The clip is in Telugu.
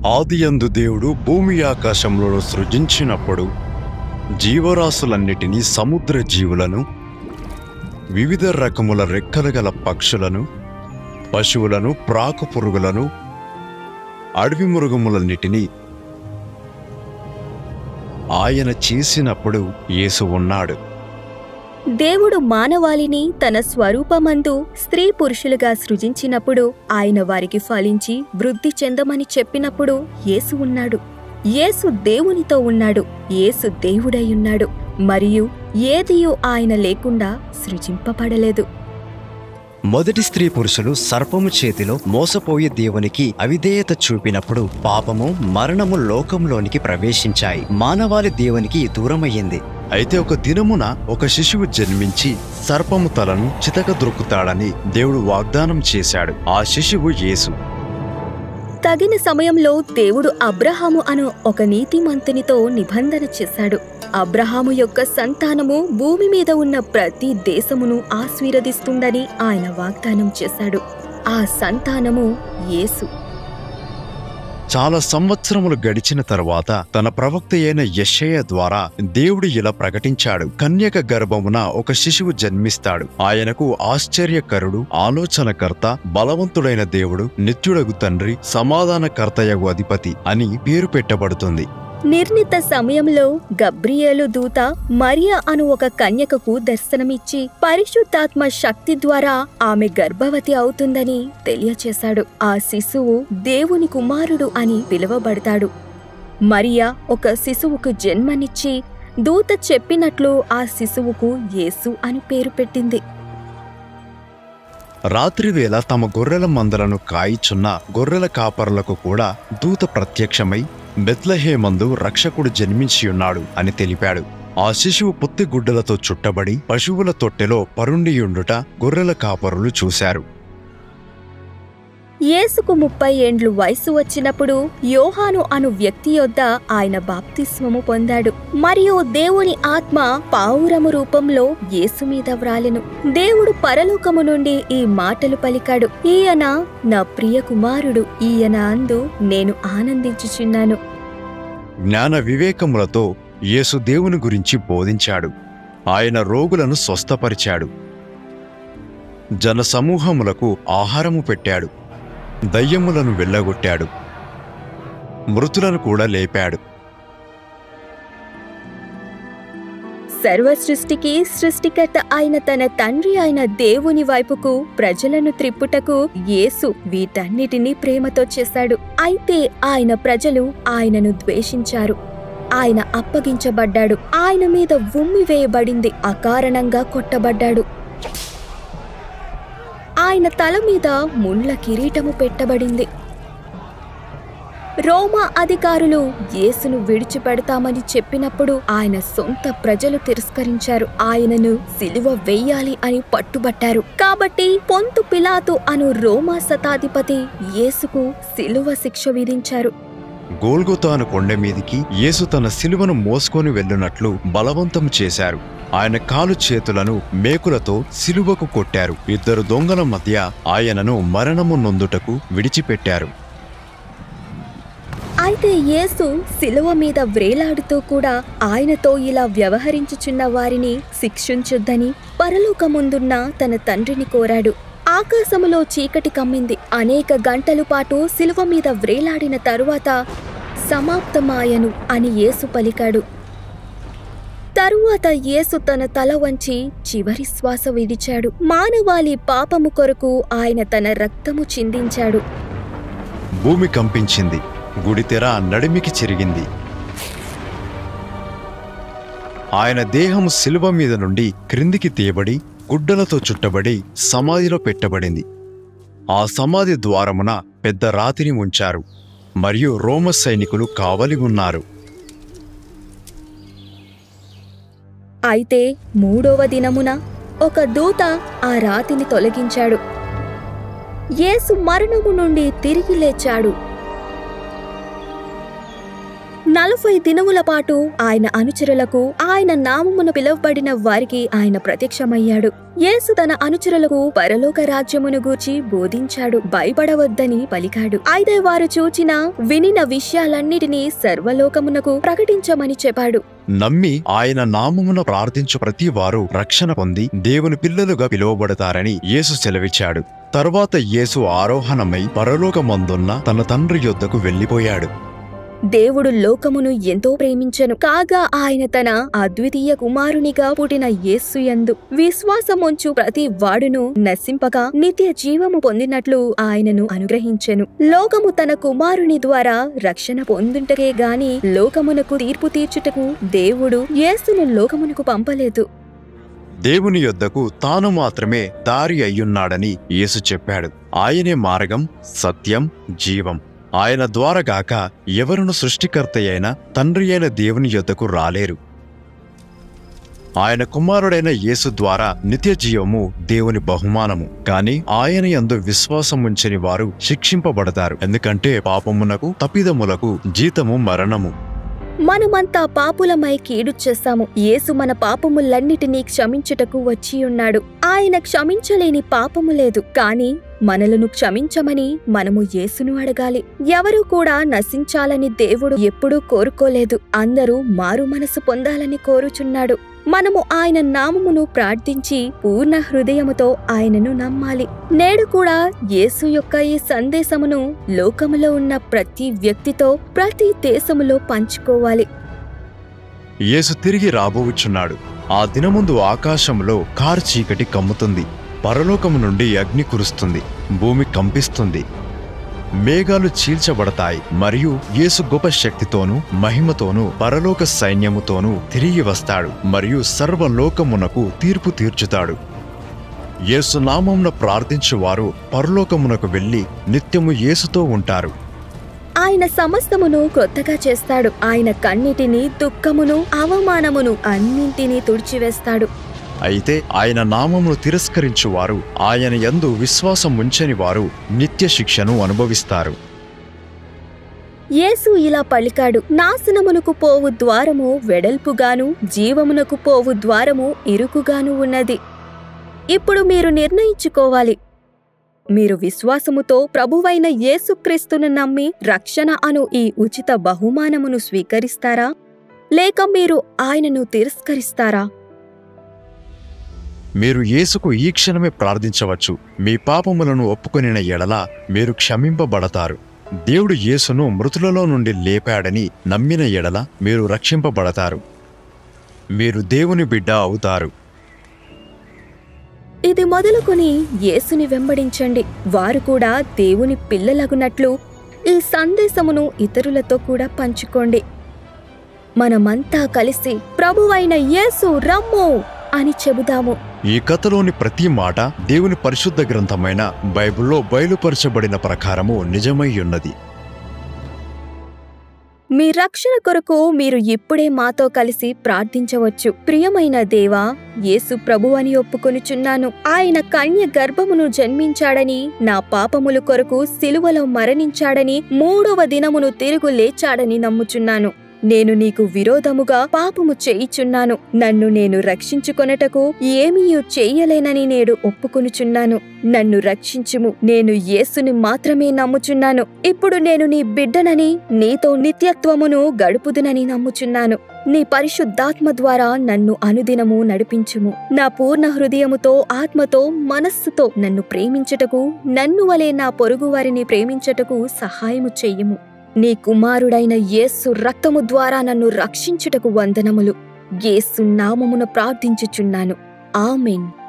ఆదియందు దేవుడు భూమి ఆకాశములను సృజించినప్పుడు జీవరాశులన్నిటినీ, సముద్ర జీవులను, వివిధ రకముల రెక్కలు గల పక్షులను, పశువులను, ప్రాకు పురుగులను, అడవి మృగములన్నిటినీ ఆయన చేసినప్పుడు యేసు ఉన్నాడు. దేవుడు మానవాళిని తన స్వరూపమందు స్త్రీ పురుషులుగా సృజించినప్పుడు ఆయన వారికి ఫలించి వృద్ధి చెందమని చెప్పినప్పుడు యేసు ఉన్నాడు. యేసు దేవునితో ఉన్నాడు. యేసు దేవుడై ఉన్నాడు. మరియు ఏదియూ ఆయన లేకుండా సృజింపబడలేదు. మొదటి స్త్రీ పురుషులు సర్పము చేతిలో మోసపోయి దేవునికి అవిధేయత చూపినప్పుడు పాపము, మరణము లోకంలోనికి ప్రవేశించాయి. మానవాళి దేవునికి దూరమయ్యింది. అయితే ఒక దినమున ఒక శిశువు జన్మించి సర్పము తలను చితకద్రొక్కుతాడని దేవుడు వాగ్దానం చేశాడు. ఆ శిశువు యేసు. తగిన సమయంలో దేవుడు అబ్రహాము అను ఒక నీతిమంతునితో నిబంధన చేశాడు. అబ్రహాము యొక్క సంతానము భూమి మీద ఉన్న ప్రతి దేశమును ఆశీర్వదిస్తుందని ఆయన వాగ్దానం చేశాడు. ఆ సంతానము యేసు. చాలా సంవత్సరములు గడిచిన తరువాత తన ప్రవక్త అయిన యెషయా ద్వారా దేవుడు ఇలా ప్రకటించాడు: కన్యక గర్భమున ఒక శిశువు జన్మిస్తాడు. ఆయనకు ఆశ్చర్యకరుడు, ఆలోచనకర్త, బలవంతుడైన దేవుడు, నిత్యుడగు తండ్రి, సమాధానకర్తయగు అధిపతి అని పేరు పెట్టబడుతుంది. నిర్ణీత సమయంలో గబ్రియేలు దూత మరియా అను ఒక కన్యకకు దర్శనమిచ్చి పరిశుద్ధాత్మ శక్తి ద్వారా ఆమె గర్భవతి అవుతుందని తెలియచేశాడు. ఆ శిశువు దేవుని కుమారుడు అని పిలువబడతాడు. మరియా ఒక శిశువుకు జన్మనిచ్చి దూత చెప్పినట్లు ఆ శిశువుకు యేసు అని పేరు పెట్టింది. రాత్రివేళ తమ గొర్రెల మందలను కాయిచున్న గొర్రెల కాపరులకు కూడా దూత ప్రత్యక్షమై బెత్లెహేమందు రక్షకుడు జన్మించియున్నాడు అని తెలిపాడు. ఆ శిశువు పొత్తి గుడ్డలతో చుట్టబడి పశువుల తొట్టెలో పరుండియుండుట గొర్రెల కాపరులు చూశారు. యేసుకు 30 ఏండ్లు వయసు వచ్చినప్పుడు యోహాను అను వ్యక్తి యొద్ద ఆయన బాప్తిస్మము పొందాడు. మరియు దేవుని ఆత్మ పావురము రూపంలో యేసు మీద వ్రాలెను. దేవుడు పరలోకము నుండి ఈ మాటలు పలికాడు: ఈయన నా ప్రియ కుమారుడు, ఈయన అందు నేను ఆనందించుచున్నాను. జ్ఞాన వివేకములతో యేసు దేవుని గురించి బోధించాడు. ఆయన రోగులను స్వస్థపరిచాడు. జనసమూహములకు ఆహారము పెట్టాడు. దయ్యములను వెళ్ళగొట్టాడు. మృతులను కూడా లేపాడు. సర్వ సృష్టికి సృష్టికర్త అయిన తన తండ్రి అయిన దేవుని వైపుకు ప్రజలను త్రిప్పుటకు యేసు వీటన్నిటినీ ప్రేమతో చేశాడు. అయితే ఆయన ప్రజలు ఆయనను ద్వేషించారు. ఆయన అప్పగించబడ్డాడు. ఆయన మీద ఉమ్మి వేయబడింది. అకారణంగా కొట్టబడ్డాడు. ఆయన తల మీద ముళ్ళ కిరీటము పెట్టబడింది. రోమా అధికారులు యేసును విడిచిపెడతామని చెప్పినప్పుడు ఆయన సొంత ప్రజలు తిరస్కరించారు. ఆయనను సిలువ వెయ్యాలి అని పట్టుబట్టారు. కాబట్టి పొంతు పిలాతు అను రోమా శతాధిపతి యేసుకు సిలువ శిక్ష విధించారు. గోల్గొతాను కొండ మీదికి యేసు తన సిలువను మోసుకొని వెళ్ళునట్లు బలవంతం చేశారు. ఆయన కాలు చేతులను మేకులతో సిలువకు కొట్టారు. 2 దొంగల మధ్య ఆయనను మరణము నొందుటకు విడిచిపెట్టారు. అయితే యేసు సిలువ మీద వ్రేలాడుతూ కూడా ఆయనతో ఇలా వ్యవహరించుచున్న వారిని శిక్షించొద్దని పరలోకముందున్న తన తండ్రిని కోరాడు. ఆకాశములో చీకటి కమ్మింది. అనేక గంటల పాటు సిలువ మీద వ్రేలాడిన తరువాత సమాప్తమాయను అని యేసు పలికాడు. తరువాత యేసు తన తల వంచి చివరి శ్వాస విడిచాడు. మానవాళి పాపము కొరకు ఆయన తన రక్తము చిందించాడు. భూమి కంపించింది. గుడితెర నడిమికి చెరిగింది. ఆయన దేహము శిలువ మీద నుండి క్రిందికి తీయబడి గుడ్డలతో చుట్టబడి సమాధిలో పెట్టబడింది. ఆ సమాధి ద్వారమున పెద్ద రాతిని ఉంచారు. మరియు రోమ సైనికులు కావలి ఉన్నారు. అయితే 3వ దినమున ఒక దూత ఆ రాతిని తొలగించాడు. యేసు మరణము నుండి తిరిగి లేచాడు. 40 దినముల పాటు ఆయన అనుచరులకు ఆయన నామమున పిలువబడిన వారికి ఆయన ప్రత్యక్షమయ్యాడు. యేసు తన అనుచరులకు పరలోక రాజ్యమును గూర్చి బోధించాడు. భయపడవద్దని పలికాడు. అయితే వారు చూచిన వినిన విషయాలన్నిటినీ సర్వలోకమునకు ప్రకటించమని చెప్పాడు. నమ్మి ఆయన నామమున ప్రార్థించు ప్రతి వారు రక్షణ పొంది దేవుని పిల్లలుగా పిలువబడతారని యేసు సెలవిచ్చాడు. తరువాత యేసు ఆరోహణమై పరలోకమందున్న తన తండ్రి యొద్దకు వెళ్లిపోయాడు. దేవుడు లోకమును ఎంతో ప్రేమించెను కాగా ఆయన తన అద్వితీయ కుమారునిగా పుట్టిన యేసు యందు విశ్వాసముంచు ప్రతి వాడును నశింపక నిత్య జీవము పొందినట్లు ఆయనను అనుగ్రహించెను. లోకము తన కుమారుని ద్వారా రక్షణ పొందుటకే గాని లోకమునకు తీర్పు తీర్చుటకు దేవుడు యేసును లోకమునకు పంపలేదు. దేవుని యొద్దకు తాను మాత్రమే దారి అయ్యున్నాడని యేసు చెప్పాడు. ఆయనే మార్గం, సత్యం, జీవం. ఆయన ద్వారాగాక ఎవరును సృష్టికర్తయైన తండ్రి అయిన దేవుని యొద్దకు రాలేరు. ఆయన కుమారుడైన యేసు ద్వారా నిత్య జీవము దేవుని బహుమానము. కాని ఆయన యందు విశ్వాసముంచని వారు శిక్షింపబడతారు. ఎందుకంటే పాపమునకు తప్పిదములకు జీతము మరణము. మనమంతా పాపులమై కీడు చేస్తాము. యేసు మన పాపములన్నిటినీ క్షమించుటకు వచ్చియున్నాడు. ఆయన క్షమించలేని పాపము లేదు. కాని మనలను క్షమించమని మనము యేసును అడగాలి. ఎవరూ కూడా నశించాలని దేవుడు ఎప్పుడూ కోరుకోలేదు. అందరూ మారు మనసు పొందాలని కోరుచున్నాడు. మనము ఆయన నామమును ప్రార్థించి పూర్ణ హృదయముతో ఆయనను నమ్మాలి. నేడు కూడా యేసు యొక్క ఈ సందేశమును లోకములో ఉన్న ప్రతి వ్యక్తితో ప్రతి దేశములో పంచుకోవాలి. యేసు తిరిగి రాబోవుచున్నాడు. ఆ దినముందు ఆకాశములో కారు చీకటి కమ్ముతుంది. పరలోకము నుండి అగ్ని కురుస్తుంది. భూమి కంపిస్తుంది. మేఘాలు చీల్చబడతాయి. మరియు యేసు గొప్ప శక్తితోనూ మహిమతోనూ పరలోక సైన్యముతోనూ తిరిగి వస్తాడు. మరియు సర్వలోకమునకు తీర్పు తీర్చుతాడు. యేసు నామమున ప్రార్థించువారు పరలోకమునకు వెళ్లి నిత్యము యేసుతో ఉంటారు. ఆయన సమస్తమును క్రొత్తగా చేస్తాడు. ఆయన కన్నిటిని, దుఃఖమును, అవమానమును అన్నింటినీ తుడిచివేస్తాడు. అయితే ఆయన నామమును తిరస్కరించువారు, ఆయన యందు విశ్వాసం ఉంచని వారు నిత్య శిక్షను అనుభవిస్తారు. యేసు ఇలా పలికాడు, నాశనమునకు పోవు ద్వారము వెడల్పుగాను జీవమునకు పోవు ద్వారము ఇరుకుగాను ఉన్నది. ఇప్పుడు మీరు నిర్ణయించుకోవాలి. మీరు విశ్వాసముతో ప్రభువైన యేసుక్రీస్తును నమ్మి రక్షణ అను ఈ ఉచిత బహుమానమును స్వీకరిస్తారా? లేక మీరు ఆయనను తిరస్కరిస్తారా? మీరు యేసుకు ఈ క్షణమే ప్రార్థించవచ్చు. మీ పాపములను ఒప్పుకొనిన ఎడల మీరు క్షమింపబడతారు. దేవుడు యేసును మృతులలో నుండి లేపాడని నమ్మిన ఎడల మీరు రక్షింపబడతారు. మీరు దేవుని బిడ్డ అవుతారు. ఇది మొదలుకొని యేసుని వెంబడించండి. వారు కూడా దేవుని పిల్లలగునట్లు ఈ సందేశమును ఇతరులతో కూడా పంచుకోండి. మనమంతా కలిసి ప్రభువైన యేసు రమ్ము అని చెబుదాము. ఈ కథలోని ప్రతి మాట దేవుని పరిశుద్ధ గ్రంథమైన బైబిల్లో బయలుపరచబడిన ప్రకారము నిజమయ్యున్నది. మీ రక్షణ కొరకు మీరు ఇప్పుడే మాతో కలిసి ప్రార్థించవచ్చు. ప్రియమైన దేవా, యేసు ప్రభువని ఒప్పుకొనుచున్నాను. ఆయన కన్య గర్భమును జన్మించాడని, నా పాపముల కొరకు సిలువలో మరణించాడని, 3వ దినమును తిరుగు లేచాడని నమ్ముచున్నాను. నేను నీకు విరోధముగా పాపము చేయుచున్నాను. నన్ను నేను రక్షించుకొనుటకు ఏమీయూ చెయ్యలేనని నేడు ఒప్పుకొనుచున్నాను. నన్ను రక్షించుము. నేను యేసుని మాత్రమే నమ్ముచున్నాను. ఇప్పుడు నేను నీ బిడ్డనని, నీతో నిత్యత్వమును గడుపుదునని నమ్ముచున్నాను. నీ పరిశుద్ధాత్మ ద్వారా నన్ను అనుదినము నడిపించుము. నా పూర్ణ హృదయముతో, ఆత్మతో, మనస్సుతో నన్ను ప్రేమించుటకు, నన్ను వలె నా పొరుగువారిని ప్రేమించుటకు సహాయము చెయ్యుము. నీ కుమారుడైన యేసు రక్తము ద్వారా నన్ను రక్షించుటకు వందనములు. యేసు నామమున ప్రార్థించుచున్నాను. ఆమేన్.